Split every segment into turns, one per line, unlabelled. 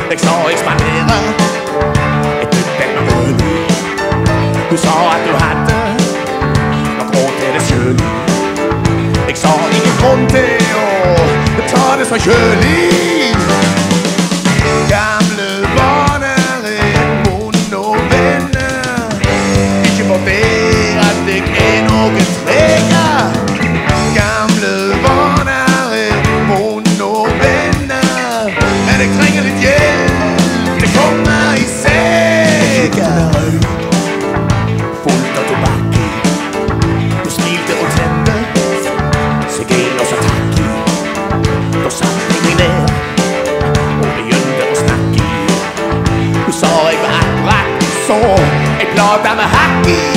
Jeg så ekspandere et nyt band med rødlig. Du sa at du hadde noen grunn til det kjølig. Jeg sa ingen grunn til å ta det så kjølig. Gamle vaner er munn og venner. Ikke for det at jeg er noen treger. Gamle vaner er munn og venner. Men jeg trenger litt hjelp, det kommer i seger. Fullt av tobakk i. Du smilte og tente seg inn og så takk i. Da satt jeg meg ned og begynte å snakke i. Du sa jeg var akkurat så jeg plata med hakk i.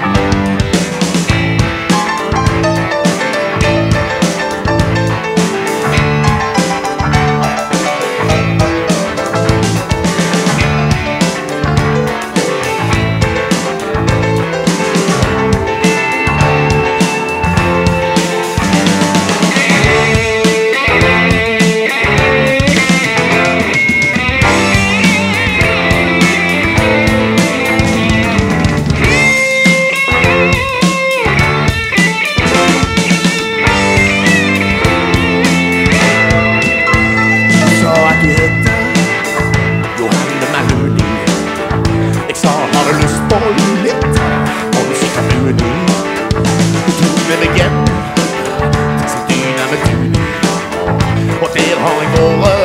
Litt og du sikker mulig. Du tok med meg hjem til sin dyna med tuni. Og der har jeg vært